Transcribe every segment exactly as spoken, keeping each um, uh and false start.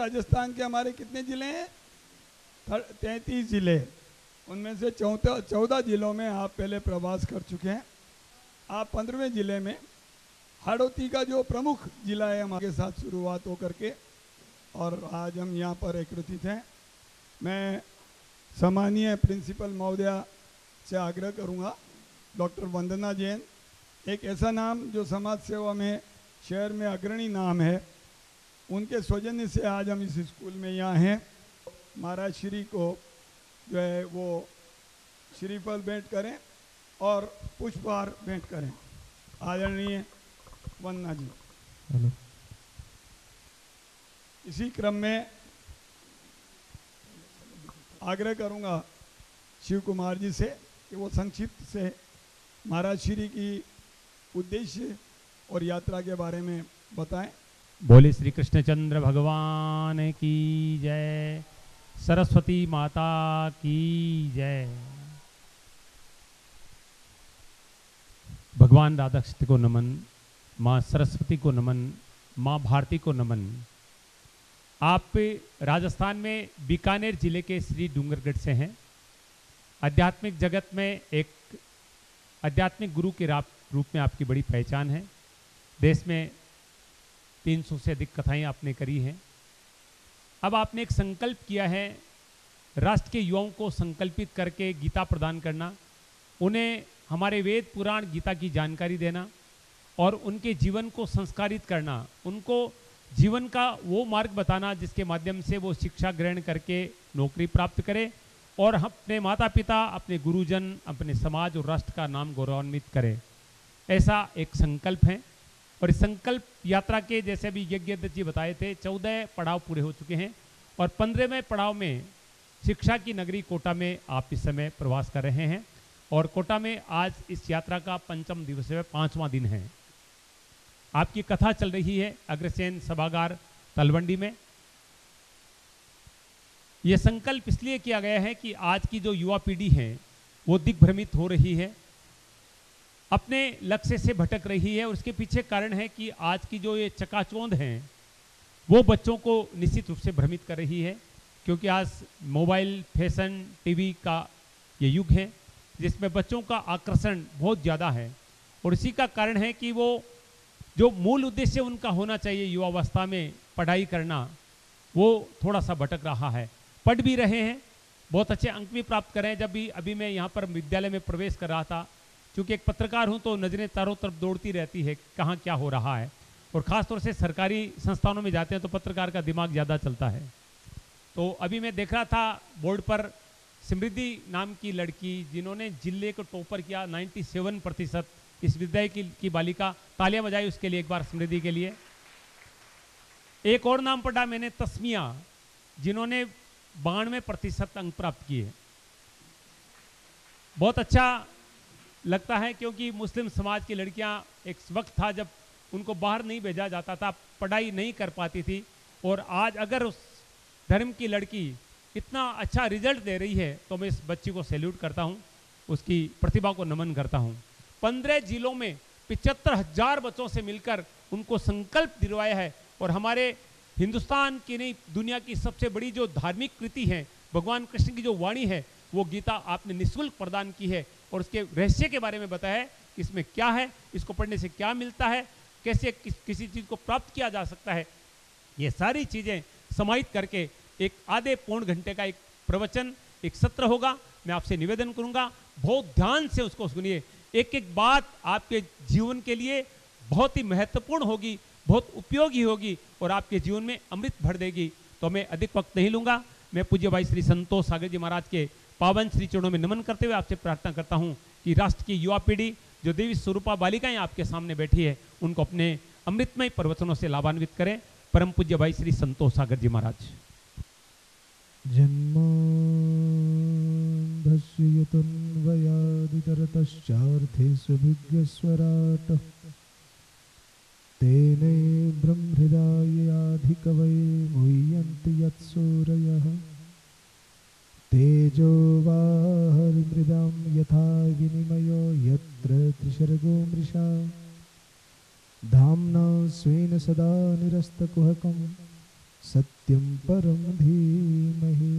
राजस्थान के हमारे कितने जिले हैं? तैंतीस जिले। उनमें से चौदह चौदह जिलों में आप पहले प्रवास कर चुके हैं। आप पंद्रहवें जिले में हाड़ौती का जो प्रमुख जिला है हमारे साथ शुरुआत हो करके, और आज हम यहाँ पर एकत्रित हैं। मैं सम्मानीय प्रिंसिपल महोदया से आग्रह करूँगा, डॉक्टर वंदना जैन, एक ऐसा नाम जो समाज सेवा में शहर में अग्रणी नाम है, उनके सौजन्य से आज हम इस स्कूल में यहाँ हैं। महाराज श्री को जो है वो श्रीफल भेंट करें और पुष्पहार भेंट करें। आदरणीय वंदना जी। हेलो। इसी क्रम में आग्रह करूंगा शिव कुमार जी से कि वो संक्षिप्त से महाराज श्री की उद्देश्य और यात्रा के बारे में बताएं। बोले श्री कृष्णचंद्र भगवान की जय, सरस्वती माता की जय। भगवान राधा कृष्ण को नमन, माँ सरस्वती को नमन, माँ भारती को नमन। आप राजस्थान में बीकानेर जिले के श्री डूंगरगढ़ से हैं। आध्यात्मिक जगत में एक आध्यात्मिक गुरु के रूप में आपकी बड़ी पहचान है। देश में तीन सौ से अधिक कथाएं आपने करी हैं। अब आपने एक संकल्प किया है, राष्ट्र के युवाओं को संकल्पित करके गीता प्रदान करना, उन्हें हमारे वेद पुराण गीता की जानकारी देना और उनके जीवन को संस्कारित करना, उनको जीवन का वो मार्ग बताना जिसके माध्यम से वो शिक्षा ग्रहण करके नौकरी प्राप्त करे और अपने माता पिता, अपने गुरुजन, अपने समाज और राष्ट्र का नाम गौरवान्वित करे। ऐसा एक संकल्प है। और इस संकल्प यात्रा के जैसे अभी यज्ञदत्त जी बताए थे, चौदह पड़ाव पूरे हो चुके हैं और पंद्रहवें पड़ाव में शिक्षा की नगरी कोटा में आप इस समय प्रवास कर रहे हैं। और कोटा में आज इस यात्रा का पंचम दिवस है, पांचवा दिन है। आपकी कथा चल रही है अग्रसेन सभागार तलवंडी में। यह संकल्प इसलिए किया गया है कि आज की जो युवा पीढ़ी है वो दिग्भ्रमित हो रही है, अपने लक्ष्य से भटक रही है। और उसके पीछे कारण है कि आज की जो ये चकाचौंध हैं वो बच्चों को निश्चित रूप से भ्रमित कर रही है, क्योंकि आज मोबाइल, फैशन, टीवी का ये युग है जिसमें बच्चों का आकर्षण बहुत ज़्यादा है। और इसी का कारण है कि वो जो मूल उद्देश्य उनका होना चाहिए युवावस्था में पढ़ाई करना, वो थोड़ा सा भटक रहा है। पढ़ भी रहे हैं, बहुत अच्छे अंक भी प्राप्त कर रहे हैं। जब भी अभी मैं यहाँ पर विद्यालय में प्रवेश कर रहा था, क्योंकि एक पत्रकार हूँ तो नज़रें चारों तरफ दौड़ती रहती है कहाँ क्या हो रहा है, और ख़ासतौर से सरकारी संस्थानों में जाते हैं तो पत्रकार का दिमाग ज़्यादा चलता है। तो अभी मैं देख रहा था बोर्ड पर समृद्धि नाम की लड़की जिन्होंने जिले को टॉपर किया, सत्तानवे प्रतिशत इस विद्यालय की, की बालिका, तालियां बजाई उसके लिए एक बार समृद्धि के लिए। एक और नाम पढ़ा मैंने, तस्मिया, जिन्होंने बानवे प्रतिशत अंक प्राप्त किए। बहुत अच्छा लगता है क्योंकि मुस्लिम समाज की लड़कियां, एक वक्त था जब उनको बाहर नहीं भेजा जाता था, पढ़ाई नहीं कर पाती थी, और आज अगर उस धर्म की लड़की इतना अच्छा रिजल्ट दे रही है तो मैं इस बच्ची को सैल्यूट करता हूं, उसकी प्रतिभा को नमन करता हूं। पंद्रह जिलों में पिचहत्तर हजार बच्चों से मिलकर उनको संकल्प दिलवाया है। और हमारे हिंदुस्तान की नहीं, दुनिया की सबसे बड़ी जो धार्मिक कृति है, भगवान कृष्ण की जो वाणी है, वो गीता आपने निःशुल्क प्रदान की है और उसके रहस्य के बारे में बताया है कि इसमें क्या है, इसको पढ़ने से क्या मिलता है, कैसे किस, किसी चीज़ को प्राप्त किया जा सकता है। ये सारी चीज़ें समाहित करके एक आधे पौन घंटे का एक प्रवचन, एक सत्र होगा। मैं आपसे निवेदन करूंगा बहुत ध्यान से उसको सुनिए। एक एक बात आपके जीवन के लिए बहुत ही महत्वपूर्ण होगी, बहुत उपयोगी होगी और आपके जीवन में अमृत भर देगी। तो मैं अधिक वक्त नहीं लूंगा। मैं पूज्य भाई श्री संतोष सागर जी महाराज के पावन श्री चरणों में नमन करते हुए आपसे प्रार्थना करता हूं कि राष्ट्र की युवा पीढ़ी जो देवी स्वरूपा बालिकाएं आपके सामने बैठी है, उनको अपने अमृतमय प्रवचनों से लाभान्वित करें। परम पूज्य भाई श्री संतोष सागर जी महाराज। जन्माद्यतन्वयादितरतश्चार्थेष्वभिज्ञस्वराट् तेने ब्रह्महृदायाधिकवै मुह्यन्ति यत्सूरयः तेजो वाहर्मृदां यथा विनिमयो यत्र त्रिशर्गो मृषा धाम्ना स्वेन सदा निरस्तकुहकं सत्य सत्यं परं धीमहि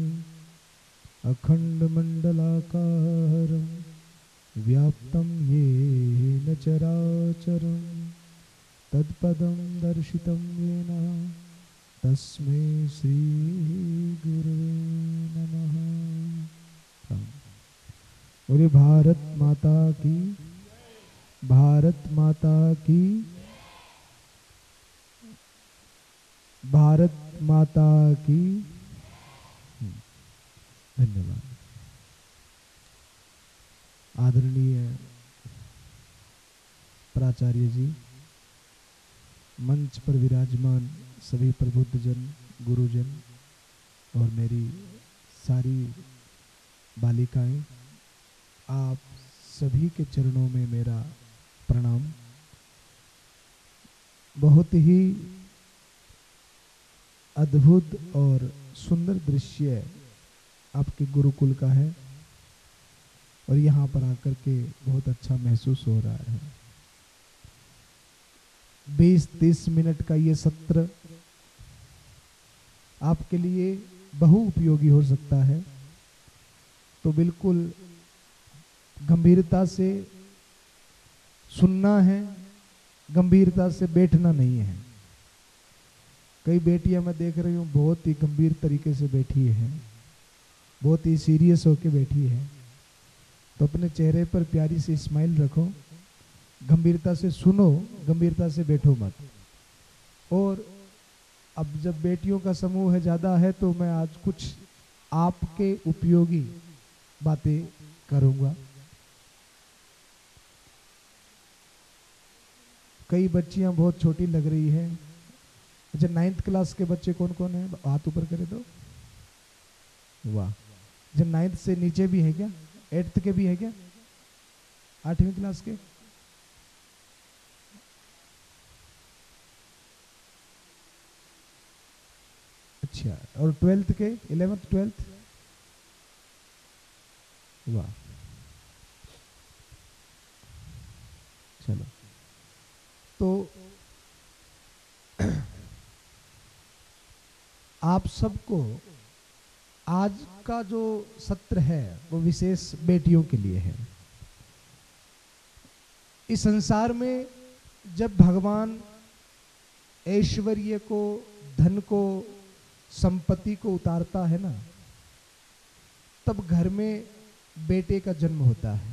अखण्डमण्डलाकारं व्याप्तं येन चराचरं तत्पदं दर्शितं येन तस्मै श्रीगुरुवे नमः। बोले भारत माता की, भारत माता की, भारत माता की। धन्यवाद। आदरणीय प्राचार्य जी, मंच पर विराजमान सभी प्रबुद्धजन, गुरुजन और मेरी सारी बालिकाएं, आप सभी के चरणों में मेरा प्रणाम। बहुत ही अद्भुत और सुंदर दृश्य आपके गुरुकुल का है और यहाँ पर आकर के बहुत अच्छा महसूस हो रहा है। बीस तीस मिनट का ये सत्र आपके लिए बहु उपयोगी हो सकता है, तो बिल्कुल गंभीरता से सुनना है, गंभीरता से बैठना नहीं है। कई बेटियां मैं देख रही हूँ बहुत ही गंभीर तरीके से बैठी है, बहुत ही सीरियस होके बैठी है, तो अपने चेहरे पर प्यारी सी स्माइल रखो, गंभीरता से सुनो, गंभीरता से बैठो मत। और अब जब बेटियों का समूह है ज़्यादा है तो मैं आज कुछ आपके उपयोगी बातें करूँगा। कई बच्चियां बहुत छोटी लग रही है। अच्छा, नाइन्थ क्लास के बच्चे कौन कौन है? हाथ ऊपर करे तो। वाह। जब नाइन्थ से नीचे भी है क्या? एट्थ के भी है क्या? आठवीं क्लास के? अच्छा, और ट्वेल्थ के? Eleventh twelfth? वाह, चलो। तो आप सबको आज का जो सत्र है वो विशेष बेटियों के लिए है। इस संसार में जब भगवान ऐश्वर्य को, धन को, संपत्ति को उतारता है ना, तब घर में बेटे का जन्म होता है।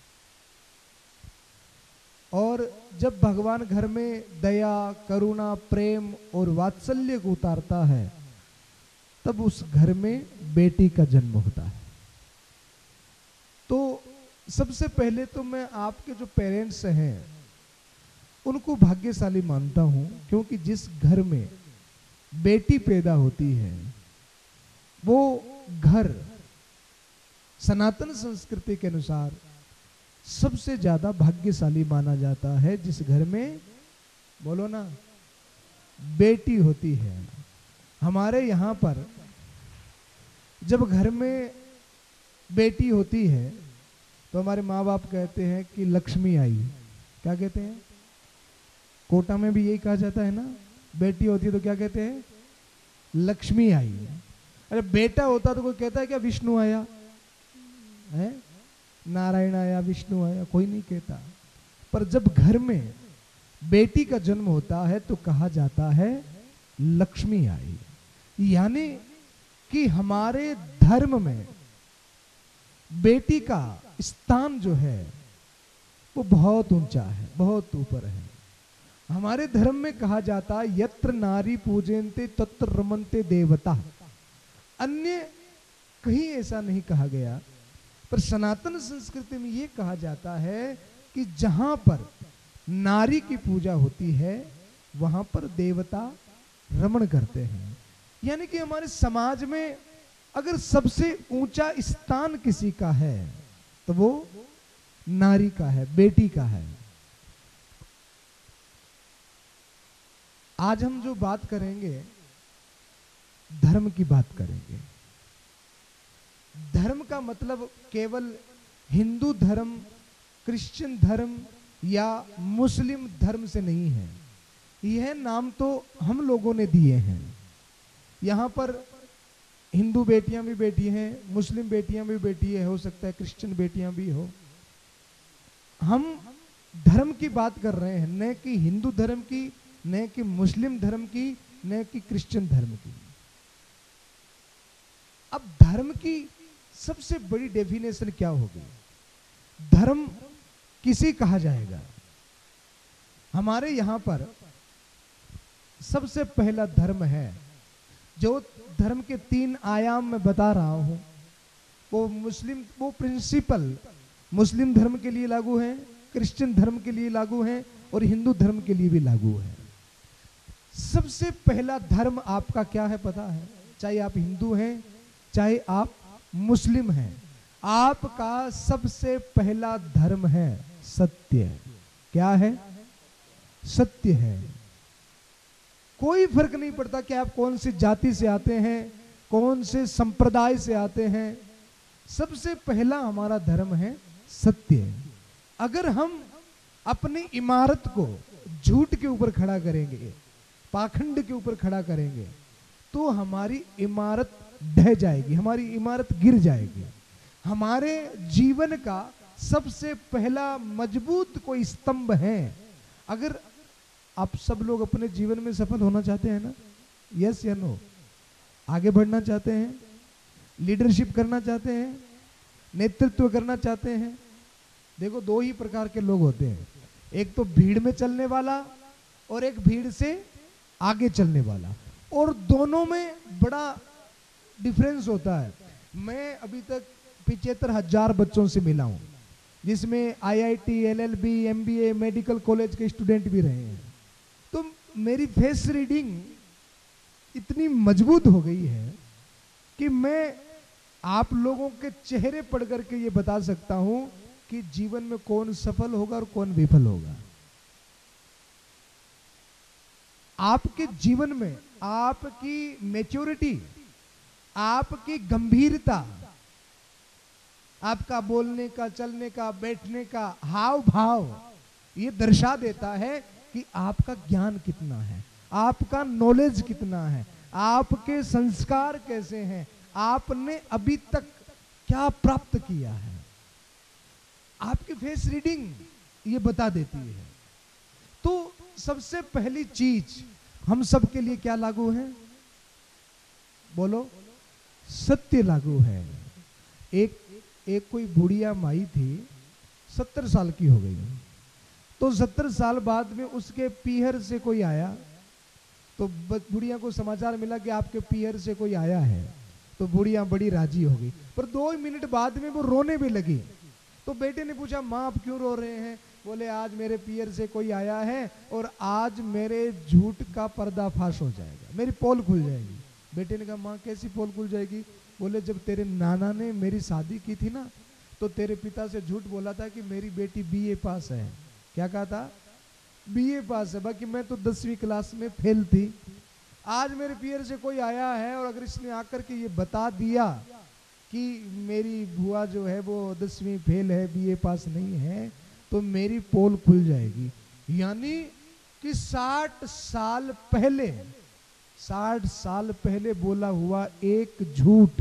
और जब भगवान घर में दया, करुणा, प्रेम और वात्सल्य को उतारता है, तब उस घर में बेटी का जन्म होता है। तो सबसे पहले तो मैं आपके जो पेरेंट्स हैं उनको भाग्यशाली मानता हूं, क्योंकि जिस घर में बेटी पैदा होती है वो घर सनातन संस्कृति के अनुसार सबसे ज्यादा भाग्यशाली माना जाता है। जिस घर में, बोलो ना, बेटी होती है। हमारे यहाँ पर जब घर में बेटी होती है तो हमारे माँ बाप कहते हैं कि लक्ष्मी आई। क्या कहते हैं? कोटा में भी यही कहा जाता है ना, बेटी होती है तो क्या कहते हैं? लक्ष्मी आई। अरे बेटा होता तो कोई कहता है क्या विष्णु आया है, नारायण आया, विष्णु आया? कोई नहीं कहता। पर जब घर में बेटी का जन्म होता है तो कहा जाता है लक्ष्मी आई। यानी कि हमारे धर्म में बेटी का स्थान जो है वो बहुत ऊंचा है, बहुत ऊपर है। हमारे धर्म में कहा जाता है यत्र नारी पूजयन्ते तत्र रमन्ते देवता। अन्य कहीं ऐसा नहीं कहा गया, पर सनातन संस्कृति में ये कहा जाता है कि जहां पर नारी की पूजा होती है वहां पर देवता रमण करते हैं। यानी कि हमारे समाज में अगर सबसे ऊंचा स्थान किसी का है तो वो नारी का है, बेटी का है। आज हम जो बात करेंगे धर्म की बात करेंगे। धर्म का मतलब केवल हिंदू धर्म, क्रिश्चियन धर्म या मुस्लिम धर्म से नहीं है। यह नाम तो हम लोगों ने दिए हैं, यहाँ पर हिंदू बेटियां भी बैठी हैं, मुस्लिम बेटियां भी बैठी है, हो सकता है क्रिश्चियन बेटियां भी हो। हम धर्म की बात कर रहे हैं, न कि हिंदू धर्म की, न कि मुस्लिम धर्म की, न कि क्रिश्चियन धर्म की। अब धर्म की सबसे बड़ी डेफिनेशन क्या होगी? धर्म किसे कहा जाएगा? हमारे यहां पर सबसे पहला धर्म है, जो धर्म के तीन आयाम में बता रहा हूं, वो मुस्लिम, वो प्रिंसिपल मुस्लिम धर्म के लिए लागू है, क्रिश्चियन धर्म के लिए लागू है और हिंदू धर्म के लिए भी लागू है। सबसे पहला धर्म आपका क्या है पता है? चाहे आप हिंदू हैं, चाहे आप मुस्लिम हैं, आपका सबसे पहला धर्म है सत्य। क्या है? सत्य है। कोई फर्क नहीं पड़ता कि आप कौन सी जाति से आते हैं, कौन से संप्रदाय से आते हैं, सबसे पहला हमारा धर्म है सत्य। अगर हम अपनी इमारत को झूठ के ऊपर खड़ा करेंगे, पाखंड के ऊपर खड़ा करेंगे, तो हमारी इमारत ढह जाएगी, हमारी इमारत गिर जाएगी। हमारे जीवन का सबसे पहला मजबूत कोई स्तंभ है। अगर आप सब लोग अपने जीवन में सफल होना चाहते हैं ना, यस या नो, आगे बढ़ना चाहते हैं, लीडरशिप करना चाहते हैं, नेतृत्व करना चाहते हैं, देखो दो ही प्रकार के लोग होते हैं, एक तो भीड़ में चलने वाला और एक भीड़ से आगे चलने वाला, और दोनों में बड़ा डिफरेंस होता है। मैं अभी तक पिछहत्तर हजार बच्चों से मिला हूं, जिसमें IIT, LLB, MBA, medical college के स्टूडेंट भी रहे हैं। तो मेरी फेस रीडिंग इतनी मजबूत हो गई है कि मैं आप लोगों के चेहरे पढ़ करके ये बता सकता हूं कि जीवन में कौन सफल होगा और कौन विफल होगा। आपके जीवन में आपकी मैच्योरिटी, आपकी गंभीरता, आपका बोलने का, चलने का, बैठने का हाव भाव, ये दर्शा देता है कि आपका ज्ञान कितना है, आपका नॉलेज कितना है, आपके संस्कार कैसे हैं, आपने अभी तक क्या प्राप्त किया है। आपकी फेस रीडिंग ये बता देती है। तो सबसे पहली चीज हम सब के लिए क्या लागू है? बोलो, सत्य लागू है। एक एक कोई बुढ़िया माई थी, सत्तर साल की हो गई, तो सत्तर साल बाद में उसके पीहर से कोई आया, तो बुढ़िया को समाचार मिला कि आपके पीहर से कोई आया है। तो बुढ़िया बड़ी राजी हो गई, पर दो मिनट बाद में वो रोने भी लगी। तो बेटे ने पूछा, माँ आप क्यों रो रहे हैं? बोले, आज मेरे पीहर से कोई आया है और आज मेरे झूठ का पर्दाफाश हो जाएगा, मेरी पोल खुल जाएगी। बेटे ने कहा, माँ कैसी पोल खुल जाएगी? बोले, जब तेरे नाना ने मेरी शादी की थी ना, तो तेरे पिता से झूठ बोला था कि मेरी बेटी बीए पास है। क्या कहा था? बीए पास है, बाकी मैं तो दसवीं क्लास में फेल थी। आज मेरे पीहर से कोई आया है और अगर इसने आकर के ये बता दिया कि मेरी बुआ जो है वो दसवीं फेल है, बीए पास नहीं है, तो मेरी पोल खुल जाएगी। यानी कि साठ साल पहले साठ साल पहले बोला हुआ एक झूठ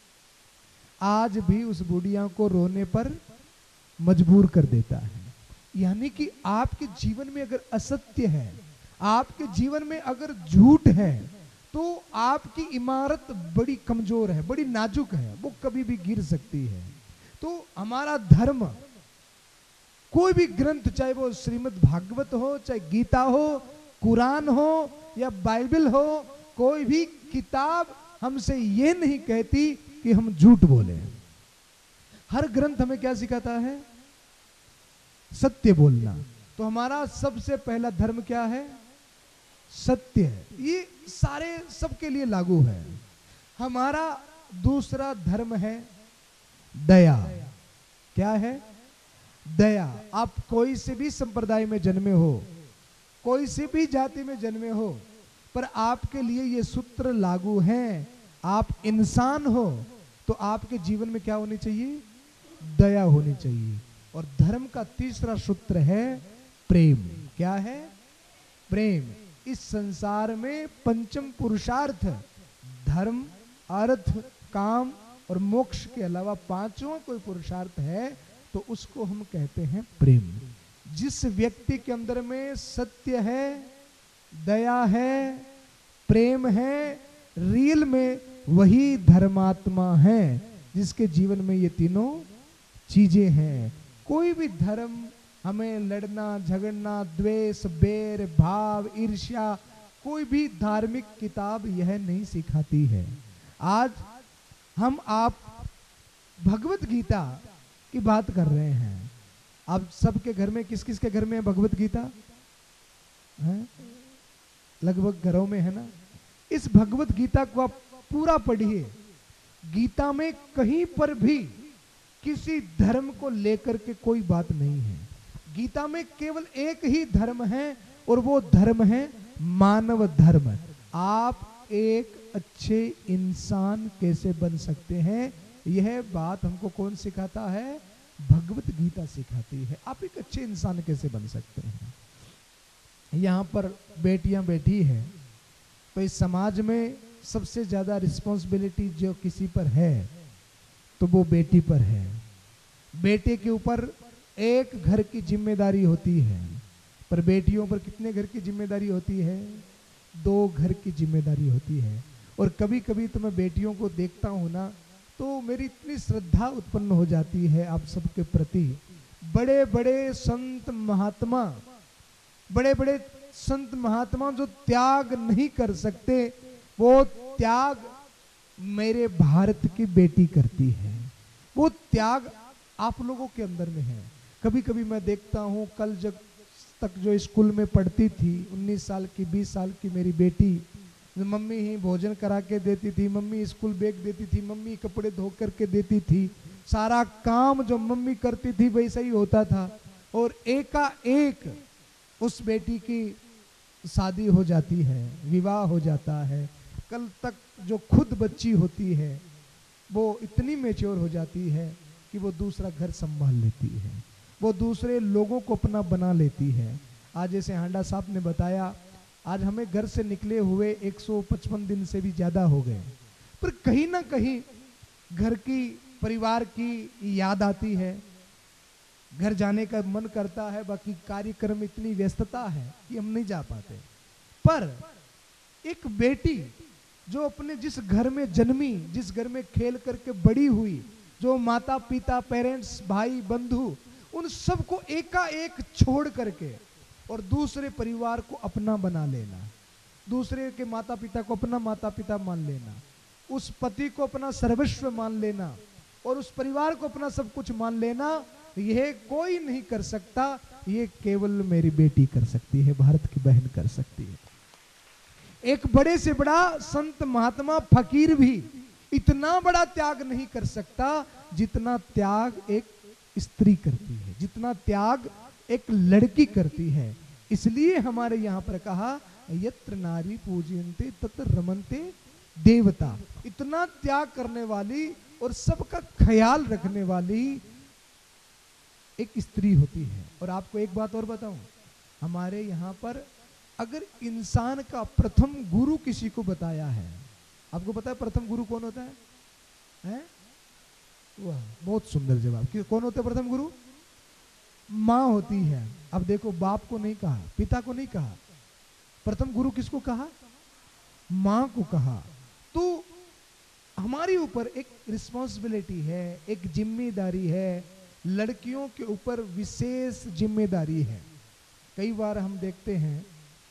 आज भी उस बुढ़िया को रोने पर मजबूर कर देता है। यानी कि आपके जीवन में अगर असत्य है, आपके जीवन में अगर झूठ है, तो आपकी इमारत बड़ी कमजोर है, बड़ी नाजुक है, वो कभी भी गिर सकती है। तो हमारा धर्म, कोई भी ग्रंथ, चाहे वो श्रीमद् भागवत हो, चाहे गीता हो, कुरान हो या बाइबल हो, कोई भी किताब हमसे ये नहीं कहती कि हम झूठ बोले। हर ग्रंथ हमें क्या सिखाता है? सत्य बोलना। तो हमारा सबसे पहला धर्म क्या है? सत्य है। ये सारे सबके लिए लागू है। हमारा दूसरा धर्म है दया। क्या है? दया। आप कोई से भी संप्रदाय में जन्मे हो, कोई से भी जाति में जन्मे हो, पर आपके लिए ये सूत्र लागू हैं। आप इंसान हो तो आपके जीवन में क्या होनी चाहिए? दया होनी चाहिए। और धर्म का तीसरा सूत्र है प्रेम। क्या है? प्रेम। इस संसार में पंचम पुरुषार्थ धर्म, अर्थ, काम और मोक्ष के अलावा पांचवा कोई पुरुषार्थ है तो उसको हम कहते हैं प्रेम। जिस व्यक्ति के अंदर में सत्य है, दया है, प्रेम है, रियल में वही धर्मात्मा है जिसके जीवन में ये तीनों चीजें हैं। कोई भी धर्म हमें लड़ना, झगड़ना, द्वेष, बैर, भाव, ईर्ष्या, कोई भी धार्मिक किताब यह नहीं सिखाती है। आज हम आप भगवत गीता की बात कर रहे हैं। आप सबके घर में, किस किस के घर में भगवत गीता है? लगभग घरों में है ना। इस भगवत गीता को आप पूरा पढ़िए। गीता में कहीं पर भी किसी धर्म को लेकर के कोई बात नहीं है। गीता में केवल एक ही धर्म है और वो धर्म है मानव धर्म। आप एक अच्छे इंसान कैसे बन सकते हैं, यह बात हमको कौन सिखाता है? भगवत गीता सिखाती है। आप एक अच्छे इंसान कैसे बन सकते हैं। यहाँ पर बेटियां बैठी हैं तो इस समाज में सबसे ज्यादा रिस्पॉन्सिबिलिटी जो किसी पर है तो वो बेटी पर है। बेटे के ऊपर एक घर की जिम्मेदारी होती है, पर बेटियों पर कितने घर की जिम्मेदारी होती है? दो घर की जिम्मेदारी होती है। और कभी कभी तो मैं बेटियों को देखता हूं ना तो मेरी इतनी श्रद्धा उत्पन्न हो जाती है आप सबके प्रति। बड़े बड़े संत महात्मा, बड़े बड़े संत महात्मा जो त्याग नहीं कर सकते, वो त्याग मेरे भारत की बेटी करती है। वो त्याग आप लोगों के अंदर में है। कभी कभी मैं देखता हूं, कल जब तक जो स्कूल में पढ़ती थी, उन्नीस साल की, बीस साल की मेरी बेटी, मम्मी ही भोजन करा के देती थी, मम्मी स्कूल बैग देती थी, मम्मी कपड़े धो करके देती थी, सारा काम जो मम्मी करती थी वैसा ही होता था। और एकाएक उस बेटी की शादी हो जाती है, विवाह हो जाता है। कल तक जो खुद बच्ची होती है वो इतनी मैच्योर हो जाती है कि वो दूसरा घर संभाल लेती है, वो दूसरे लोगों को अपना बना लेती है। आज जैसे हांडा साहब ने बताया, आज हमें घर से निकले हुए एक सौ पचपन दिन से भी ज्यादा हो गए, पर कहीं ना कहीं घर की, परिवार की याद आती है, घर जाने का मन करता है। बाकी कार्यक्रम इतनी व्यस्तता है कि हम नहीं जा पाते। पर एक बेटी जो अपने जिस घर में जन्मी, जिस घर में खेल करके बड़ी हुई, जो माता पिता, पेरेंट्स, भाई बंधु, उन सबको एकाएक छोड़ करके और दूसरे परिवार को अपना बना लेना, दूसरे के माता पिता को अपना माता पिता मान लेना, उस पति को अपना सर्वस्व मान लेना और उस परिवार को अपना सब कुछ मान लेना, यह कोई नहीं कर सकता। ये केवल मेरी बेटी कर सकती है, भारत की बहन कर सकती है। एक बड़े से बड़ा संत महात्मा फकीर भी इतना बड़ा त्याग नहीं कर सकता जितना त्याग एक स्त्री करती है, जितना त्याग एक लड़की करती है। इसलिए हमारे यहाँ पर कहा यत्र नारी पूजयन्ते तत्र रमन्ते देवता। इतना त्याग करने वाली और सबका ख्याल रखने वाली एक स्त्री होती है। और आपको एक बात और बताऊं, हमारे यहाँ पर अगर इंसान का प्रथम गुरु किसी को बताया है, आपको पता है प्रथम गुरु कौन होता है? हैं? वाह, बहुत सुंदर जवाब। कौन होता है प्रथम गुरु? माँ होती है। अब देखो, बाप को नहीं कहा, पिता को नहीं कहा, प्रथम गुरु किसको कहा? माँ को कहा। तो हमारे ऊपर एक रिस्पॉन्सिबिलिटी है, एक जिम्मेदारी है, लड़कियों के ऊपर विशेष जिम्मेदारी है। कई बार हम देखते हैं,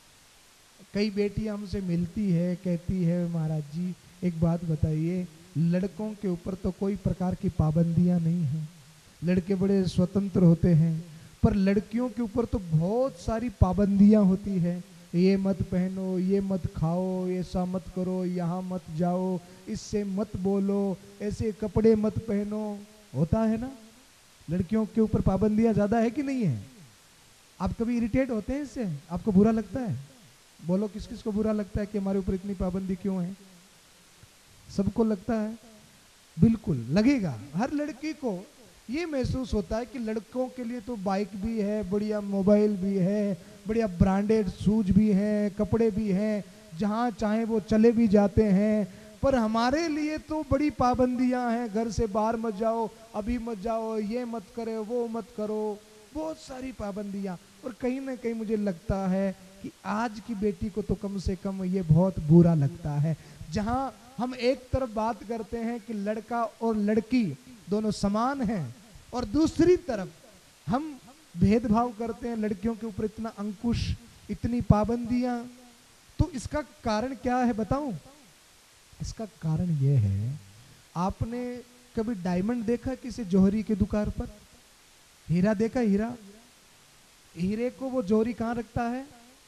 कई बेटियां हमसे मिलती है, कहती है महाराज जी एक बात बताइए, लड़कों के ऊपर तो कोई प्रकार की पाबंदियां नहीं हैं, लड़के बड़े स्वतंत्र होते हैं, पर लड़कियों के ऊपर तो बहुत सारी पाबंदियां होती है। ये मत पहनो, ये मत खाओ, ऐसा मत करो, यहाँ मत जाओ, इससे मत बोलो, ऐसे कपड़े मत पहनो। होता है ना, लड़कियों के ऊपर पाबंदियां ज्यादा है कि नहीं है? आप कभी इरिटेट होते हैं इससे? आपको बुरा लगता है? बोलो, किस किस को बुरा लगता है कि हमारे ऊपर इतनी पाबंदी क्यों है? सबको लगता है, बिल्कुल लगेगा। हर लड़की को ये महसूस होता है कि लड़कों के लिए तो बाइक भी है, बढ़िया मोबाइल भी है, बढ़िया ब्रांडेड शूज भी हैं, कपड़े भी हैं, जहाँ चाहे वो चले भी जाते हैं, पर हमारे लिए तो बड़ी पाबंदियां हैं, घर से बाहर मत जाओ, अभी मत जाओ, ये मत करो, वो मत करो, बहुत सारी पाबंदियां। और कहीं ना कहीं मुझे लगता है कि आज की बेटी को तो कम से कम ये बहुत बुरा लगता है, जहां हम एक तरफ बात करते हैं कि लड़का और लड़की दोनों समान हैं, और दूसरी तरफ हम भेदभाव करते हैं, लड़कियों के ऊपर इतना अंकुश, इतनी पाबंदियां। तो इसका कारण क्या है बताऊं? इसका कारण यह है, आपने कभी डायमंड देखा किसी जौहरी की दुकान पर? हीरा देखा? हीरा, हीरे को वो जौहरी कहाँ रखता है?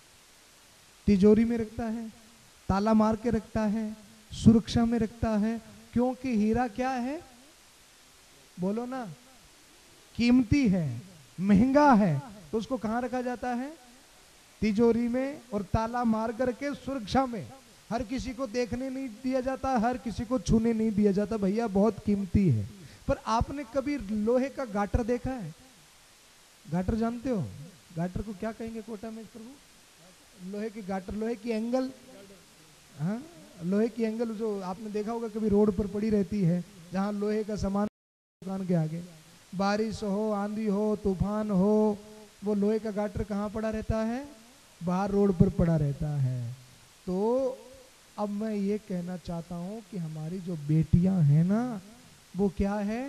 तिजोरी में रखता है, ताला मार के रखता है, सुरक्षा में रखता है। क्योंकि हीरा क्या है? बोलो ना, कीमती है, महंगा है, तो उसको कहाँ रखा जाता है? तिजोरी में, और ताला मार करके सुरक्षा में। हर किसी को देखने नहीं दिया जाता, हर किसी को छूने नहीं दिया जाता, भैया बहुत कीमती है। पर आपने कभी लोहे का गाटर देखा है? गाटर जानते हो? गाटर को क्या कहेंगे कोटा में प्रभु? लोहे की गाटर, लोहे की एंगल। हाँ, लोहे की एंगल जो आपने देखा होगा कभी रोड पर पड़ी रहती है, जहाँ लोहे का सामान दुकान के आगे, बारिश हो, आंधी हो, तूफान हो, वो लोहे का गाटर कहाँ पड़ा रहता है? बाहर रोड पर पड़ा रहता है। तो अब मैं ये कहना चाहता हूँ कि हमारी जो बेटियां हैं ना, वो क्या है?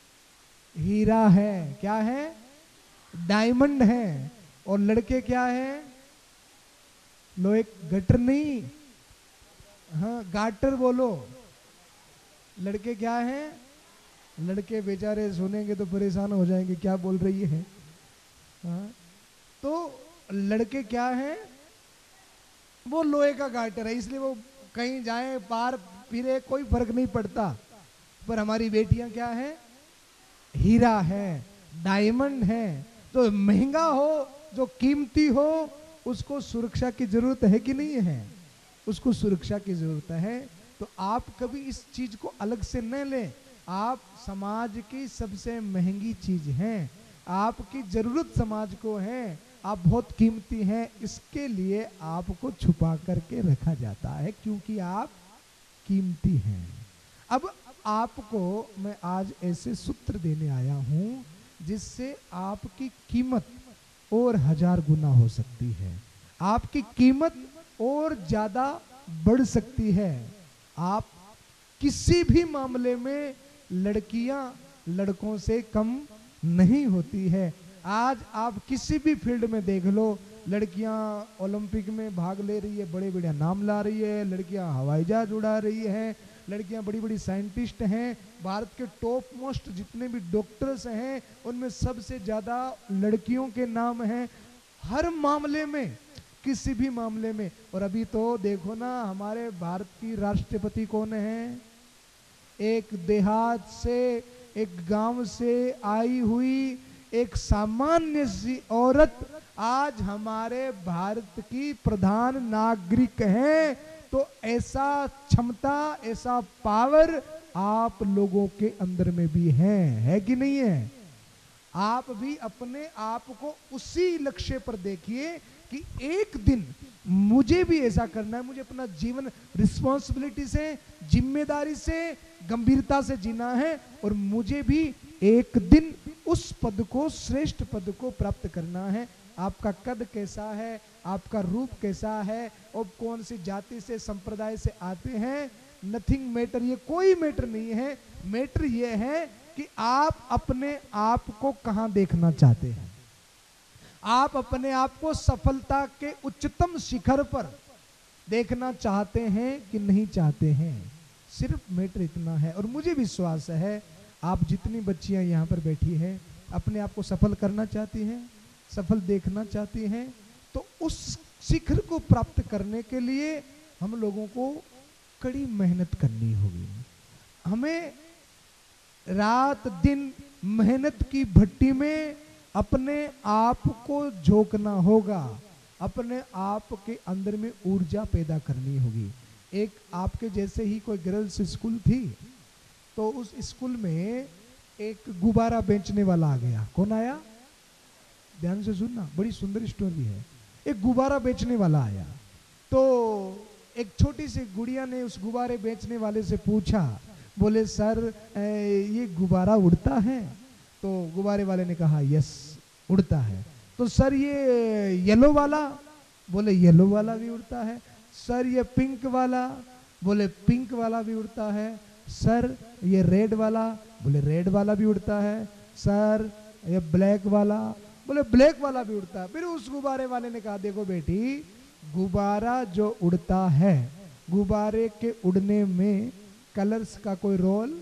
हीरा है। क्या है? डायमंड है। और लड़के क्या है? लोहे गटर नहीं, हाँ गाटर बोलो। लड़के क्या है? लड़के बेचारे सुनेंगे तो परेशान हो जाएंगे, क्या बोल रही है। हाँ, तो लड़के क्या है? वो लोहे का गाटर है, इसलिए वो कहीं जाए, पार फिरे, कोई फर्क नहीं पड़ता। पर हमारी बेटियां क्या है? हीरा है, डायमंड है। तो महंगा हो, जो कीमती हो, उसको सुरक्षा की जरूरत है कि नहीं है? उसको सुरक्षा की जरूरत है। तो आप कभी इस चीज को अलग से न लें। आप समाज की सबसे महंगी चीज हैं, आपकी जरूरत समाज को है, आप बहुत कीमती हैं, इसके लिए आपको छुपा करके रखा जाता है, क्योंकि आप कीमती हैं। अब आपको मैं आज ऐसे सूत्र देने आया हूं जिससे आपकी कीमत और हजार गुना हो सकती है, आपकी कीमत और ज्यादा बढ़ सकती है। आप किसी भी मामले में लड़कियां लड़कों से कम नहीं होती है। आज आप किसी भी फील्ड में देख लो, लड़कियां ओलंपिक में भाग ले रही है, बड़े बड़े नाम ला रही है, लड़कियां हवाई जहाज उड़ा रही है, लड़कियां बड़ी बड़ी साइंटिस्ट हैं। भारत के टॉप मोस्ट जितने भी डॉक्टर्स हैं, उनमें सबसे ज्यादा लड़कियों के नाम हैं, हर मामले में, किसी भी मामले में। और अभी तो देखो ना, हमारे भारत की राष्ट्रपति कौन है? एक देहात से, एक गांव से आई हुई एक सामान्य सी औरत आज हमारे भारत की प्रधान नागरिक है। तो ऐसा क्षमता, ऐसा पावर आप लोगों के अंदर में भी है, है कि नहीं है? आप भी अपने आप को उसी लक्ष्य पर देखिए कि एक दिन मुझे भी ऐसा करना है, मुझे अपना जीवन रिस्पॉन्सिबिलिटी से, जिम्मेदारी से, गंभीरता से जीना है, और मुझे भी एक दिन उस पद को, श्रेष्ठ पद को प्राप्त करना है। आपका कद कैसा है, आपका रूप कैसा है, और कौन सी जाति से, संप्रदाय से आते हैं, नथिंग मैटर, ये कोई मैटर नहीं है। मैटर ये है कि आप अपने आप को कहां देखना चाहते हैं, आप अपने आप को सफलता के उच्चतम शिखर पर देखना चाहते हैं कि नहीं चाहते हैं। सिर्फ मैटर इतना है। और मुझे विश्वास है आप जितनी बच्चियां यहाँ पर बैठी हैं, अपने आप को सफल करना चाहती हैं, सफल देखना चाहती हैं, तो उस शिखर को प्राप्त करने के लिए हम लोगों को कड़ी मेहनत करनी होगी। हमें रात दिन मेहनत की भट्टी में अपने आप को झोंकना होगा, अपने आप के अंदर में ऊर्जा पैदा करनी होगी। एक आपके जैसे ही कोई गर्ल्स स्कूल थी, तो उस स्कूल में एक गुब्बारा बेचने वाला आ गया। कौन आया? ध्यान से सुनना, बड़ी सुंदर स्टोरी है। एक गुब्बारा बेचने वाला आया, तो एक छोटी सी गुड़िया ने उस गुब्बारे बेचने वाले से पूछा, बोले सर ये गुब्बारा उड़ता है? तो गुब्बारे वाले ने कहा यस उड़ता है। तो सर ये येलो वाला? बोले येलो वाला भी उड़ता है। सर ये पिंक वाला? बोले पिंक वाला भी उड़ता है। सर ये रेड वाला? बोले रेड वाला भी उड़ता है। सर ये ब्लैक वाला? बोले ब्लैक वाला भी उड़ता है। फिर उस गुब्बारे वाले ने कहा देखो बेटी, गुब्बारा जो उड़ता है, गुब्बारे के उड़ने में कलर्स का कोई रोल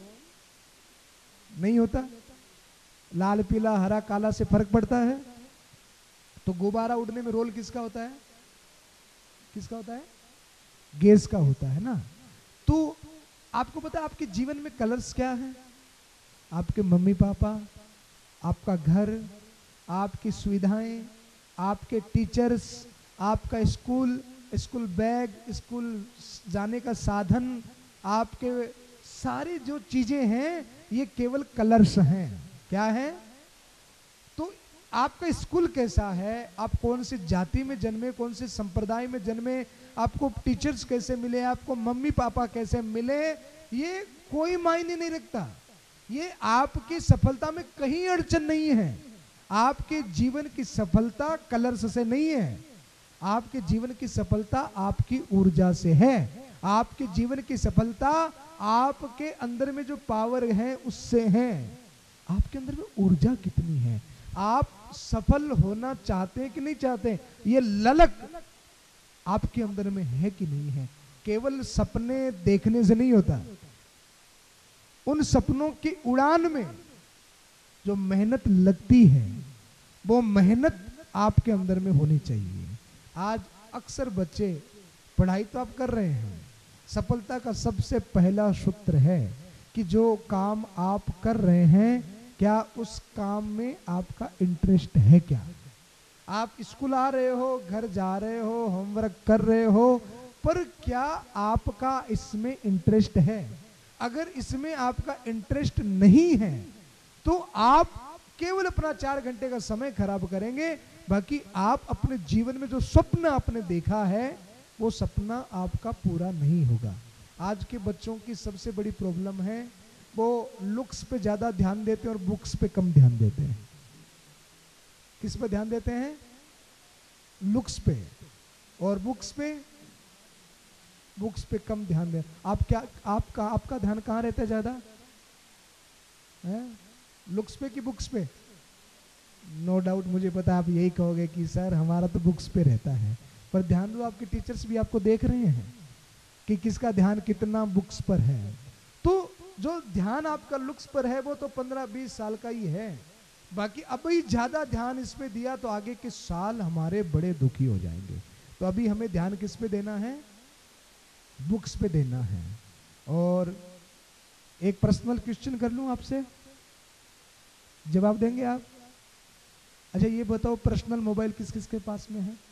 नहीं होता। लाल पीला हरा काला से फर्क पड़ता है? तो गुब्बारा उड़ने में रोल किसका होता है? किसका होता है? गैस का होता है ना। तो आपको पता है आपके जीवन में कलर्स क्या है? आपके मम्मी पापा, आपका घर, आपकी सुविधाएं, आपके टीचर्स, आपका स्कूल, स्कूल बैग, स्कूल जाने का साधन, आपके सारी जो चीजें हैं ये केवल कलर्स हैं। क्या है? तो आपका स्कूल कैसा है, आप कौन सी जाति में जन्मे, कौन से संप्रदाय में जन्मे, आपको टीचर्स कैसे मिले, आपको मम्मी पापा कैसे मिले, ये कोई मायने नहीं रखता। ये आपकी सफलता में कहीं अड़चन नहीं है। आपके जीवन की सफलता कलर्स से नहीं है। आपके जीवन की सफलता आपकी ऊर्जा से है। आपके जीवन की सफलता आपके अंदर में जो पावर है उससे है। आपके अंदर में ऊर्जा कितनी है, आप सफल होना चाहते हैं कि नहीं चाहते, ये ललक आपके अंदर में है कि नहीं है। केवल सपने देखने से नहीं होता, उन सपनों की उड़ान में जो मेहनत लगती है वो मेहनत आपके अंदर में होनी चाहिए। आज अक्सर बच्चे पढ़ाई तो आप कर रहे हैं, सफलता का सबसे पहला सूत्र है कि जो काम आप कर रहे हैं क्या उस काम में आपका इंटरेस्ट है क्या। आप स्कूल आ रहे हो, घर जा रहे हो, होमवर्क कर रहे हो, पर क्या आपका इसमें इंटरेस्ट है। अगर इसमें आपका इंटरेस्ट नहीं है तो आप केवल अपना चार घंटे का समय खराब करेंगे, बाकी आप अपने जीवन में जो स्वप्न आपने देखा है वो सपना आपका पूरा नहीं होगा। आज के बच्चों की सबसे बड़ी प्रॉब्लम है वो लुक्स पे ज्यादा ध्यान देते हैं और बुक्स पे कम ध्यान देते हैं। किस पे ध्यान देते हैं? लुक्स पे, और बुक्स पे बुक्स पे कम ध्यान दे। आप क्या आपका आपका ध्यान कहाँ रहता है ज्यादा है? लुक्स पे कि बुक्स पे? नो डाउट मुझे पता आप यही कहोगे कि सर हमारा तो बुक्स पे रहता है, पर ध्यान दो आपके टीचर्स भी आपको देख रहे हैं कि किसका ध्यान कितना बुक्स पर है। तो जो ध्यान आपका लुक्स पर है वो तो पंद्रह बीस साल का ही है, बाकी अभी ज्यादा ध्यान इस पे दिया तो आगे के साल हमारे बड़े दुखी हो जाएंगे। तो अभी हमें ध्यान किस पे देना है? बुक्स पे देना है। और एक पर्सनल क्वेश्चन कर लूं आपसे, जवाब देंगे आप? अच्छा ये बताओ, पर्सनल मोबाइल किस किस के पास में है?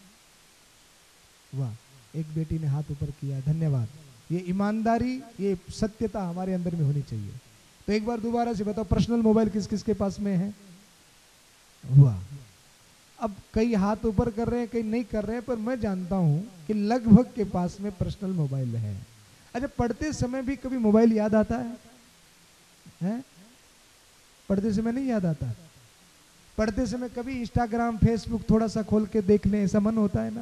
वाह, एक बेटी ने हाथ ऊपर किया, धन्यवाद। ये ईमानदारी, ये सत्यता हमारे अंदर में होनी चाहिए। तो एक बार दोबारा से बताओ, पर्सनल मोबाइल किस किस के पास में है? वाह। अब कई हाथ ऊपर कर रहे हैं, कई नहीं कर रहे हैं, पर मैं जानता हूं कि लगभग के पास में पर्सनल मोबाइल है। अच्छा, पढ़ते समय भी कभी मोबाइल याद आता है? हैं? पढ़ते समय नहीं याद आता? पढ़ते समय कभी इंस्टाग्राम फेसबुक थोड़ा सा खोल के देख लें, ऐसा मन होता है ना?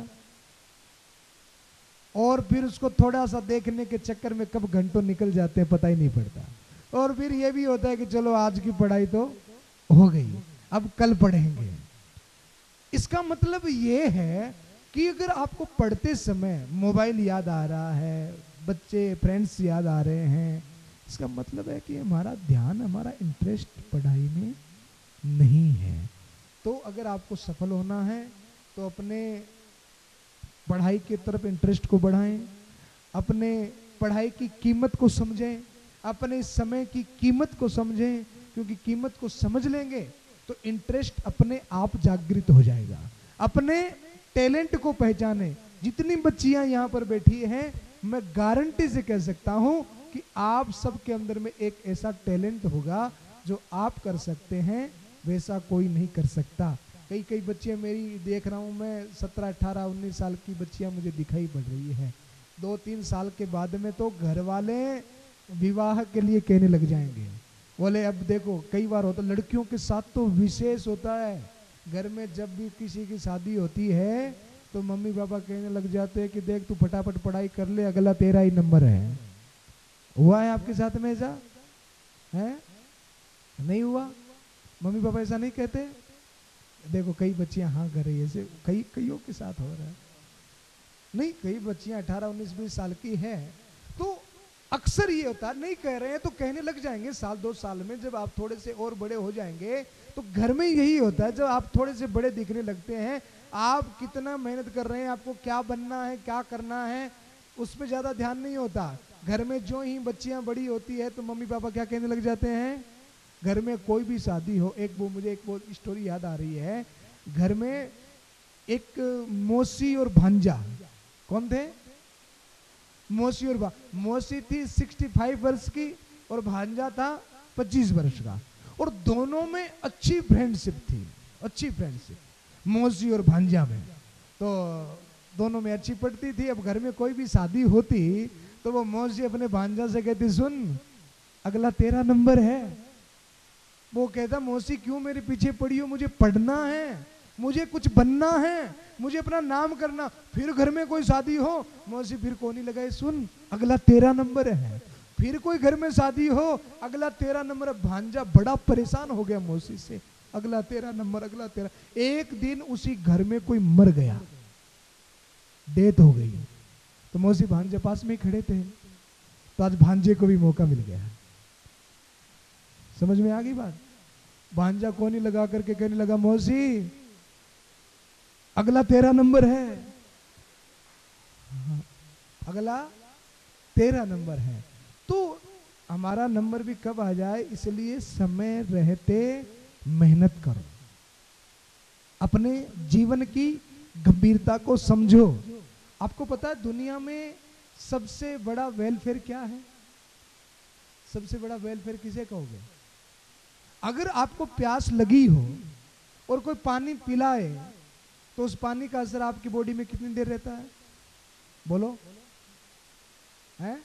और फिर उसको थोड़ा सा देखने के चक्कर में कब घंटों निकल जाते हैं पता ही नहीं पड़ता। और फिर ये भी होता है कि चलो आज की पढ़ाई तो हो गई, अब कल पढ़ेंगे। इसका मतलब ये है कि अगर आपको पढ़ते समय मोबाइल याद आ रहा है, बच्चे फ्रेंड्स याद आ रहे हैं, इसका मतलब है कि हमारा ध्यान, हमारा इंटरेस्ट पढ़ाई में नहीं है। तो अगर आपको सफल होना है तो अपने पढ़ाई की तरफ इंटरेस्ट को बढ़ाएं, अपने पढ़ाई की कीमत को समझें, अपने समय की कीमत को समझें, क्योंकि कीमत को समझ लेंगे तो इंटरेस्ट अपने आप जागृत हो जाएगा। अपने टैलेंट को पहचाने। जितनी बच्चियां यहाँ पर बैठी हैं, मैं गारंटी से कह सकता हूं कि आप सबके अंदर में एक ऐसा टैलेंट होगा जो आप कर सकते हैं, वैसा कोई नहीं कर सकता। कई कई बच्चियां मेरी देख रहा हूं मैं, सत्रह अठारह उन्नीस साल की बच्चियां मुझे दिखाई पड़ रही है। दो तीन साल के बाद में तो घर वाले विवाह के लिए कहने लग जाएंगे। बोले अब देखो, कई बार होता लड़कियों के साथ तो विशेष होता है, घर में जब भी किसी की शादी होती है तो मम्मी पापा कहने लग जाते हैं कि देख तू फटाफट पढ़ाई कर ले, अगला तेरा ही नंबर है। हुआ है आपके साथ में ऐसा है? नहीं हुआ? मम्मी पापा ऐसा नहीं कहते? देखो कई बच्चियां हाँ कर रही है, ऐसे कई कईयों के साथ हो रहा है। नहीं, कई बच्चियां अठारह उन्नीस बीस साल की है तो अक्सर ये होता है, नहीं कह रहे हैं तो कहने लग जाएंगे साल दो साल में। जब आप थोड़े से और बड़े हो जाएंगे तो घर में यही होता है, जब आप थोड़े से बड़े दिखने लगते हैं, आप कितना मेहनत कर रहे हैं, आपको क्या बनना है, क्या करना है, उस पर ज्यादा ध्यान नहीं होता। घर में जो ही बच्चियां बड़ी होती है तो मम्मी पापा क्या कहने लग जाते हैं। घर में कोई भी शादी हो, एक वो मुझे एक वो स्टोरी याद आ रही है। घर में एक मौसी और भांजा, कौन थे? मौसी और भा मौसी थी पैंसठ वर्ष की और भांजा था पच्चीस वर्ष का, और दोनों में अच्छी फ्रेंडशिप थी, अच्छी फ्रेंडशिप मौसी और भांजा में, तो दोनों में अच्छी पड़ती थी। अब घर में कोई भी शादी होती तो वो मौसी अपने भांजा से कहती, सुन अगला तेरा नंबर है। वो कहता, मौसी क्यों मेरे पीछे पड़ी हो, मुझे पढ़ना है, मुझे कुछ बनना है, मुझे अपना नाम करना। फिर घर में कोई शादी हो, मौसी फिर कोनी लगाए, सुन अगला तेरा नंबर है। फिर कोई घर में शादी हो, अगला तेरा नंबर। भांजा बड़ा परेशान हो गया मौसी से, अगला तेरा नंबर, अगला तेरा। एक दिन उसी घर में कोई मर गया, डेथ हो गई, तो मौसी भांजे पास में खड़े थे, तो आज भांजे को भी मौका मिल गया। समझ में आ गई बात? भांजा कोनी लगा करके कहने लगा, मौसी अगला तेरा नंबर है, अगला तेरा नंबर है। तो हमारा नंबर भी कब आ जाए, इसलिए समय रहते मेहनत करो, अपने जीवन की गंभीरता को समझो। आपको पता है दुनिया में सबसे बड़ा वेलफेयर क्या है? सबसे बड़ा वेलफेयर किसे कहोगे? अगर आपको प्यास लगी हो और कोई पानी पिलाए तो उस पानी का असर आपकी बॉडी में कितनी देर रहता है? बोलो, है?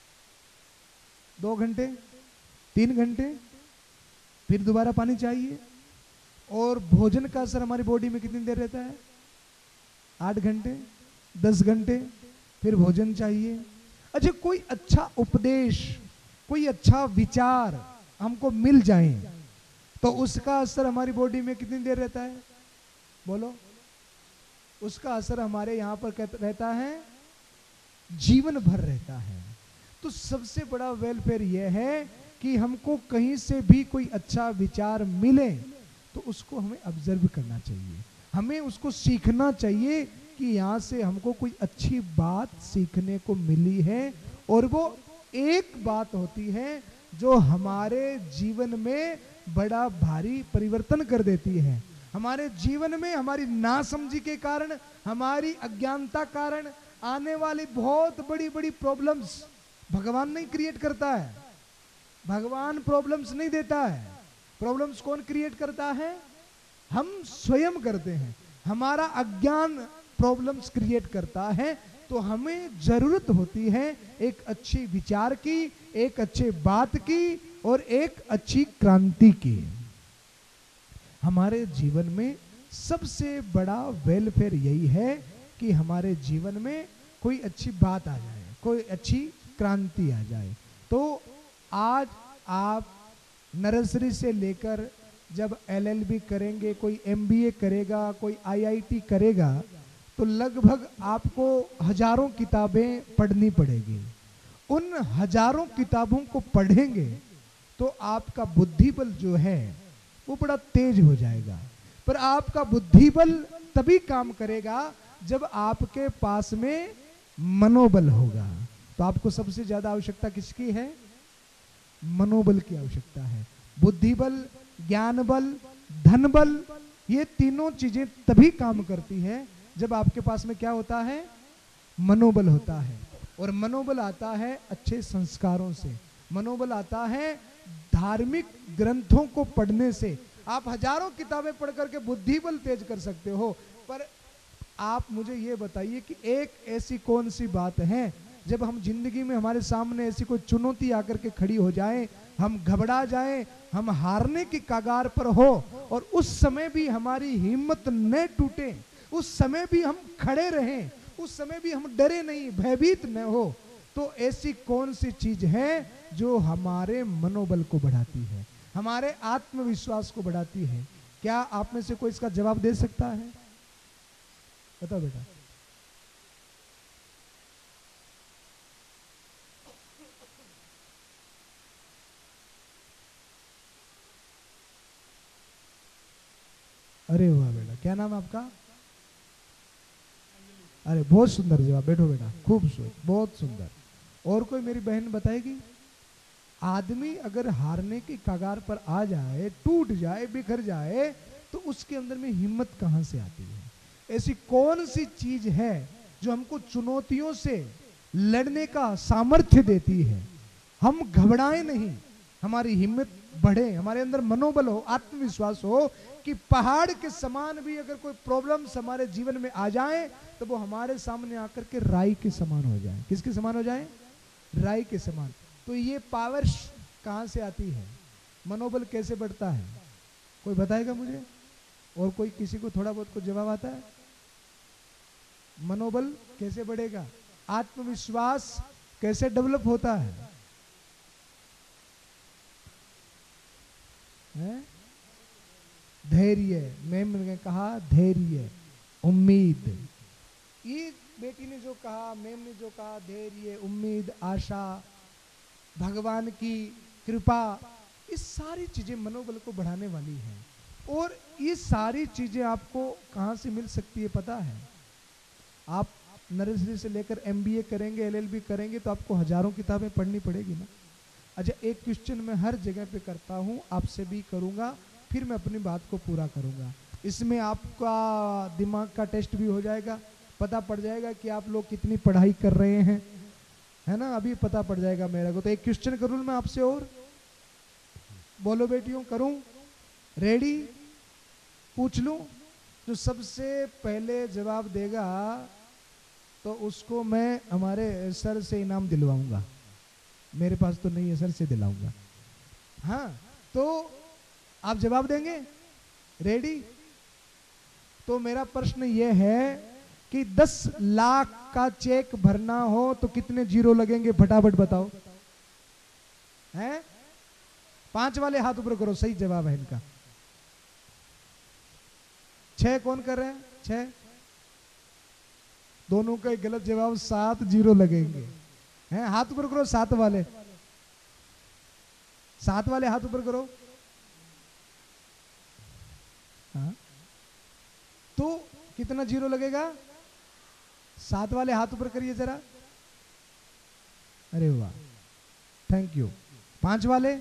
दो घंटे, तीन घंटे, फिर दोबारा पानी चाहिए। और भोजन का असर हमारी बॉडी में कितनी देर रहता है? आठ घंटे, दस घंटे, फिर भोजन चाहिए। अच्छा, कोई अच्छा उपदेश, कोई अच्छा विचार हमको मिल जाए तो उसका असर हमारी बॉडी में कितनी देर रहता है? बोलो, उसका असर हमारे यहां पर रहता है, जीवन भर रहता है। तो सबसे बड़ा वेलफेयर यह है कि हमको कहीं से भी कोई अच्छा विचार मिले तो उसको हमें ऑब्जर्व करना चाहिए, हमें उसको सीखना चाहिए कि यहाँ से हमको कोई अच्छी बात सीखने को मिली है। और वो एक बात होती है जो हमारे जीवन में बड़ा भारी परिवर्तन कर देती है। हमारे जीवन में हमारी नासमझी के कारण, हमारी अज्ञानता कारण आने वाली बहुत बड़ी बड़ी प्रॉब्लम्स भगवान नहीं क्रिएट करता है। भगवान प्रॉब्लम्स नहीं देता है। प्रॉब्लम्स कौन क्रिएट करता है? हम स्वयं करते हैं। हमारा अज्ञान प्रॉब्लम्स क्रिएट करता है। तो हमें जरूरत होती है एक अच्छी विचार की, एक अच्छे बात की और एक अच्छी क्रांति की। हमारे जीवन में सबसे बड़ा वेलफेयर यही है कि हमारे जीवन में कोई अच्छी बात आ जाए, कोई अच्छी क्रांति आ जाए। तो आज आप नर्सरी से लेकर जब एल एल बी करेंगे, कोई एम बी ए करेगा, कोई आई आई टी करेगा, तो लगभग आपको हजारों किताबें पढ़नी पड़ेगी। उन हजारों किताबों को पढ़ेंगे तो आपका बुद्धिबल जो है वो बड़ा तेज हो जाएगा। पर आपका बुद्धिबल तभी काम करेगा जब आपके पास में मनोबल होगा। तो आपको सबसे ज्यादा आवश्यकता किसकी है? मनोबल की आवश्यकता है। बुद्धिबल, ज्ञान बल, धन बल, ये तीनों चीजें तभी काम करती है जब आपके पास में क्या होता है? मनोबल होता है। और मनोबल आता है अच्छे संस्कारों से, मनोबल आता है धार्मिक ग्रंथों को पढ़ने से। आप हजारों किताबें पढ़ करके बुद्धिबल तेज कर सकते हो, पर आप मुझे ये बताइए कि एक ऐसी कौन सी बात है जब हम जिंदगी में हमारे सामने ऐसी कोई चुनौती आकर के खड़ी हो जाए, हम घबरा जाएं, हम हारने की कगार पर हो, और उस समय भी हमारी हिम्मत न टूटे, उस समय भी हम खड़े रहें, उस समय भी हम डरे नहीं, भयभीत न हो, तो ऐसी कौन सी चीज है जो हमारे मनोबल को बढ़ाती है, हमारे आत्मविश्वास को बढ़ाती है? क्या आप में से कोई इसका जवाब दे सकता है? बताओ बेटा। अरे वाह बेटा, क्या नाम है आपका? अरे बहुत सुंदर जवाब, बैठो बेटा, खूबसूरत, बहुत सुंदर। और कोई मेरी बहन बताएगी? आदमी अगर हारने की कगार पर आ जाए, टूट जाए, बिखर जाए, तो उसके अंदर में हिम्मत कहां से आती है? ऐसी कौन सी चीज है जो हमको चुनौतियों से लड़ने का सामर्थ्य देती है? हम घबराएं नहीं, हमारी हिम्मत बढ़े, हमारे अंदर मनोबल हो, आत्मविश्वास हो कि पहाड़ के समान भी अगर कोई प्रॉब्लम्स हमारे जीवन में आ जाए तो वो हमारे सामने आकर के राई के समान हो जाए। किसके समान हो जाए? राई के समान। तो ये पावर कहां से आती है? मनोबल कैसे बढ़ता है? कोई बताएगा मुझे? और कोई, किसी को थोड़ा बहुत को जवाब आता है? मनोबल कैसे बढ़ेगा? आत्मविश्वास कैसे डेवलप होता है? है? धैर्य, मैम ने कहा धैर्य, उम्मीद। ये बेटी ने जो कहा, मैम ने जो कहा, धैर्य, उम्मीद, आशा, भगवान की कृपा, ये सारी चीजें मनोबल को बढ़ाने वाली हैं। और ये सारी चीजें आपको कहां से मिल सकती है पता है? आप नर्सरी से लेकर एमबीए करेंगे, एलएलबी करेंगे, तो आपको हजारों किताबें पढ़नी पड़ेगी ना। अच्छा, एक क्वेश्चन मैं हर जगह पे करता हूं, आपसे भी करूंगा, फिर मैं अपनी बात को पूरा करूंगा। इसमें आपका दिमाग का टेस्ट भी हो जाएगा, पता पड़ जाएगा कि आप लोग कितनी पढ़ाई कर रहे हैं, है ना? अभी पता पड़ जाएगा मेरे को। तो एक क्वेश्चन करूं मैं आपसे, और बोलो बेटियों, करूं? रेडी? पूछ लूं? जो सबसे पहले जवाब देगा तो उसको मैं हमारे सर से इनाम दिलवाऊंगा। मेरे पास तो नहीं है, सर से दिलाऊंगा। हाँ, तो आप जवाब देंगे? रेडी? तो मेरा प्रश्न यह है कि दस लाख का चेक भरना हो तो कितने जीरो लगेंगे? फटाफट बताओ। हैं? पांच वाले हाथ ऊपर करो, सही जवाब है इनका। छह कौन कर रहे हैं? छह। दोनों का गलत जवाब, सात जीरो लगेंगे। हैं? हाथ ऊपर करो सात वाले, सात वाले हाथ ऊपर करो। हाँ, तो कितना जीरो लगेगा? सात वाले हाथ ऊपर करिए जरा। अरे वाह, थैंक यू। पांच वाले?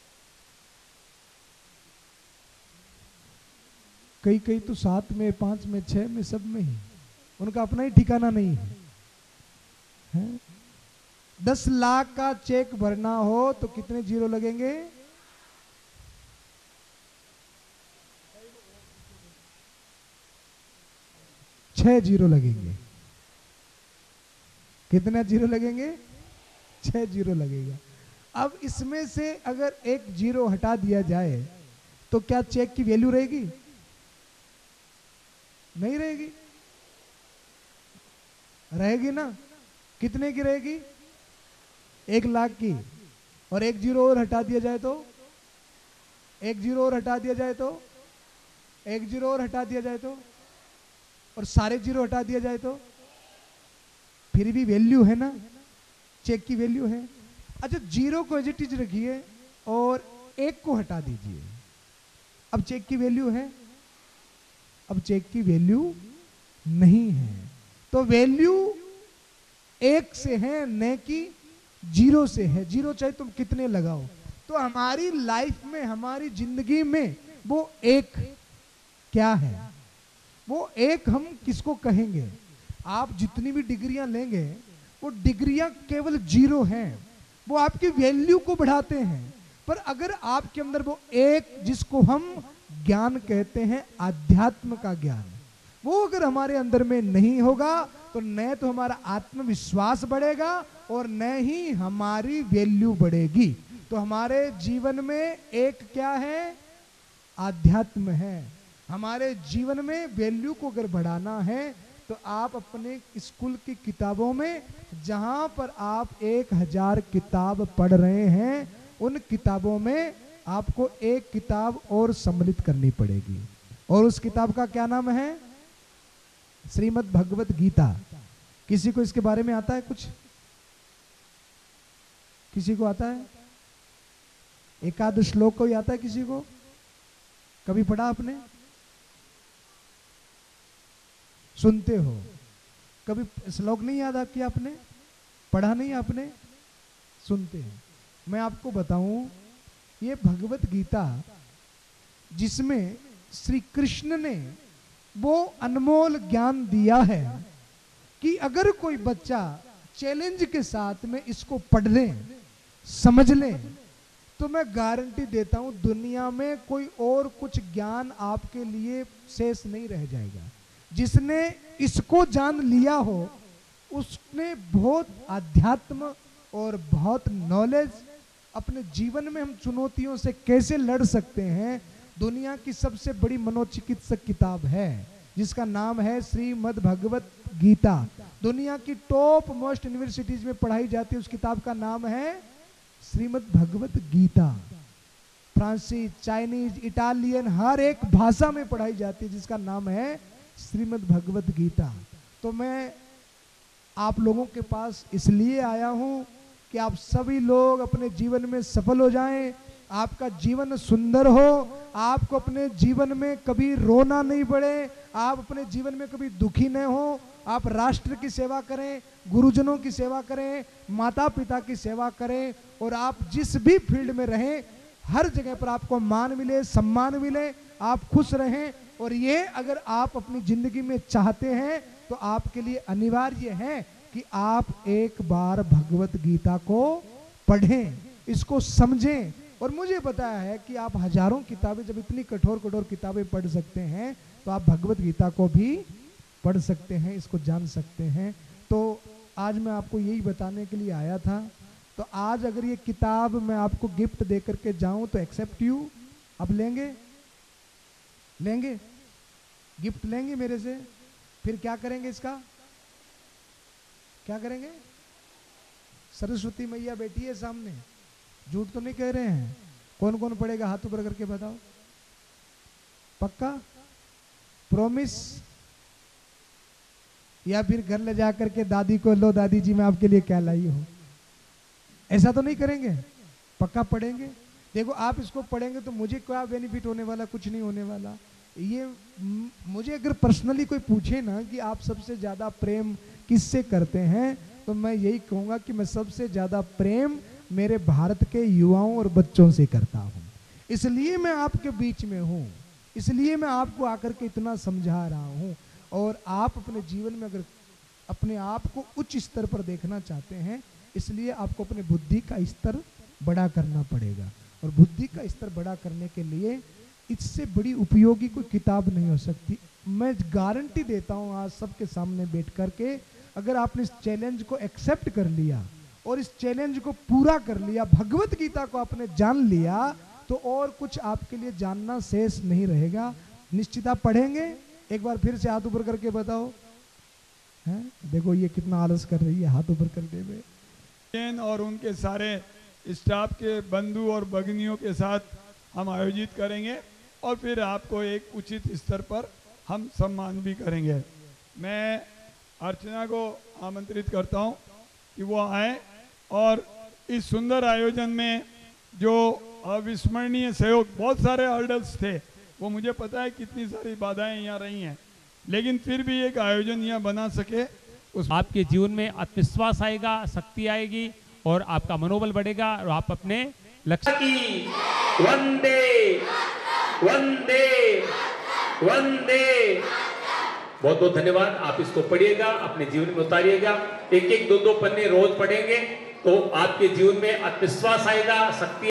कई कई तो सात में, पांच में, छह में, सब में ही, उनका अपना ही ठिकाना नहीं है, है? दस लाख का चेक भरना हो तो कितने जीरो लगेंगे? छह जीरो लगेंगे। कितना जीरो लगेंगे? छह जीरो लगेगा। अब इसमें से अगर एक जीरो हटा दिया जाए तो क्या चेक की वैल्यू रहेगी? नहीं रहेगी। रहेगी ना? कितने की रहेगी? एक लाख की। और एक जीरो और हटा दिया जाए तो? एक जीरो और हटा दिया जाए तो? एक जीरो और हटा दिया जाए तो? और सारे जीरो हटा दिया जाए तो? फिर भी वैल्यू है ना, चेक की वैल्यू है। अच्छा, जीरो को एज इट इज रखिए और एक को हटा दीजिए, अब चेक की वैल्यू है? अब चेक की वैल्यू नहीं है। तो वैल्यू एक से है, न कि जीरो से है। जीरो चाहे तुम कितने लगाओ। तो हमारी लाइफ में, हमारी जिंदगी में वो एक क्या है? वो एक हम किसको कहेंगे? आप जितनी भी डिग्रियां लेंगे वो डिग्रियां केवल जीरो हैं, वो आपकी वैल्यू को बढ़ाते हैं। पर अगर आपके अंदर वो एक, जिसको हम ज्ञान कहते हैं, आध्यात्म का ज्ञान, वो अगर हमारे अंदर में नहीं होगा तो न तो हमारा आत्मविश्वास बढ़ेगा और न ही हमारी वैल्यू बढ़ेगी। तो हमारे जीवन में एक क्या है, आध्यात्म है। हमारे जीवन में वैल्यू को अगर बढ़ाना है तो आप अपने स्कूल की किताबों में जहां पर आप एक हजार किताब पढ़ रहे हैं उन किताबों में आपको एक किताब और सम्मिलित करनी पड़ेगी। और उस किताब का क्या नाम है, श्रीमद् भगवत गीता। किसी को इसके बारे में आता है कुछ? किसी को आता है? एकाद श्लोक को ही आता है किसी को? कभी पढ़ा आपने? सुनते हो, कभी श्लोक नहीं याद आपकी? आपने पढ़ा नहीं? आपने सुनते हैं। मैं आपको बताऊं, ये भगवत गीता जिसमें श्री कृष्ण ने वो अनमोल ज्ञान दिया है कि अगर कोई बच्चा चैलेंज के साथ में इसको पढ़ ले, समझ ले, तो मैं गारंटी देता हूं दुनिया में कोई और कुछ ज्ञान आपके लिए शेष नहीं रह जाएगा। जिसने इसको जान लिया हो उसने बहुत अध्यात्म और बहुत नॉलेज अपने जीवन में हम चुनौतियों से कैसे लड़ सकते हैं। दुनिया की सबसे बड़ी मनोचिकित्सक किताब है जिसका नाम है श्रीमद् भगवत गीता। दुनिया की टॉप मोस्ट यूनिवर्सिटीज में पढ़ाई जाती है, उस किताब का नाम है श्रीमद् भगवत गीता। फ्रांसीसी, चाइनीज, इटालियन हर एक भाषा में पढ़ाई जाती है जिसका नाम है श्रीमद् भगवत गीता। तो मैं आप लोगों के पास इसलिए आया हूं कि आप सभी लोग अपने जीवन में सफल हो जाएं, आपका जीवन सुंदर हो, आपको अपने जीवन में कभी रोना नहीं पड़े, आप अपने जीवन में कभी दुखी न हो, आप राष्ट्र की सेवा करें, गुरुजनों की सेवा करें, माता पिता की सेवा करें और आप जिस भी फील्ड में रहें हर जगह पर आपको मान मिले, सम्मान मिले, आप खुश रहें। और ये अगर आप अपनी जिंदगी में चाहते हैं तो आपके लिए अनिवार्य है कि आप एक बार भगवत गीता को पढ़ें, इसको समझें। और मुझे पता है कि आप हजारों किताबें, जब इतनी कठोर कठोर किताबें पढ़ सकते हैं तो आप भगवत गीता को भी पढ़ सकते हैं, इसको जान सकते हैं। तो आज मैं आपको यही बताने के लिए आया था। तो आज अगर ये किताब मैं आपको गिफ्ट दे करके जाऊं तो एक्सेप्ट यू, आप लेंगे? लेंगे? गिफ्ट लेंगे मेरे से? फिर क्या करेंगे इसका? क्या करेंगे? सरस्वती मैया बैठी है सामने, झूठ तो नहीं कह रहे हैं? कौन कौन पढ़ेगा हाथ ऊपर करके बताओ। पक्का? प्रॉमिस? या फिर घर ले जा करके दादी को, लो दादी जी मैं आपके लिए क्या लाई हूं, ऐसा तो नहीं करेंगे? पक्का पढ़ेंगे? देखो आप इसको पढ़ेंगे तो मुझे क्या बेनिफिट होने वाला? कुछ नहीं होने वाला। ये मुझे अगर पर्सनली कोई पूछे ना कि आप सबसे ज्यादा प्रेम किससे करते हैं, तो मैं यही कहूंगा कि मैं सबसे ज्यादा प्रेम मेरे भारत के युवाओं और बच्चों से करता हूं। इसलिए मैं आपके बीच में हूं, इसलिए मैं आपको आकर के इतना समझा रहा हूं। और आप अपने जीवन में अगर अपने आप को उच्च स्तर पर देखना चाहते हैं, इसलिए आपको अपने बुद्धि का स्तर बड़ा करना पड़ेगा। और बुद्धि का स्तर बड़ा करने के लिए इससे बड़ी उपयोगी कोई किताब नहीं हो सकती। मैं गारंटी देता हूं आज सबके सामने बैठ करके, अगर आपने इस चैलेंज को एक्सेप्ट कर लिया और इस चैलेंज को पूरा कर लिया, भगवत गीता को आपने जान लिया, तो और कुछ आपके लिए जानना शेष नहीं रहेगा। निश्चित आप पढ़ेंगे? एक बार फिर से हाथ ऊपर करके बताओ। हैं? देखो ये कितना आलस कर रही है हाथ ऊपर करने में। और उनके सारे स्टाफ के बंधु और भगिनियों के साथ हम आयोजित करेंगे और फिर आपको एक उचित स्तर पर हम सम्मान भी करेंगे। मैं अर्चना को आमंत्रित करता हूं कि वो आए और इस सुंदर आयोजन में जो अविस्मरणीय सहयोग, बहुत सारे हर्डल्स थे, वो मुझे पता है कितनी सारी बाधाएं यहाँ रही हैं, लेकिन फिर भी एक आयोजन यहाँ बना सके, उस आपके जीवन में आत्मविश्वास आएगा, शक्ति आएगी और आपका मनोबल बढ़ेगा और आप अपने लक्ष्य की वंदे वंदे वंदे। बहुत बहुत धन्यवाद। आप इसको पढ़िएगा, अपने जीवन में उतारिएगा। एक एक दो दो पन्ने रोज पढ़ेंगे तो आपके जीवन में आत्मविश्वास आएगा, शक्ति